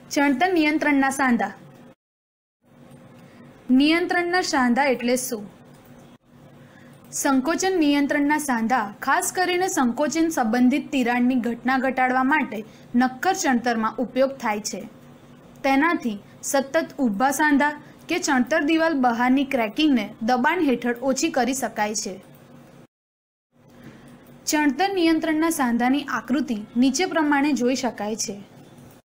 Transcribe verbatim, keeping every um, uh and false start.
ચણતર નિયંત્રણના સાંધા. નિયંત્રણના સાંધા એટલે શું? સંકોચન નિયંત્રણના સાંધા ખાસ કરીને સંકોચન સંબંધિત તિરાડની ઘટના ઘટાડવા માટે નક્કર ચણતરમાં ઉપયોગ થાય છે. તેનાથી સતત ઊભા સાંધા કે ચણતર દિવાલ બહારની ક્રેકિંગને દબાણ હેઠળ ઓછી કરી શકાય છે. ચણતર નિયંત્રણના સાંધાની આકૃતિ નીચે પ્રમાણે જોઈ શકાય છે.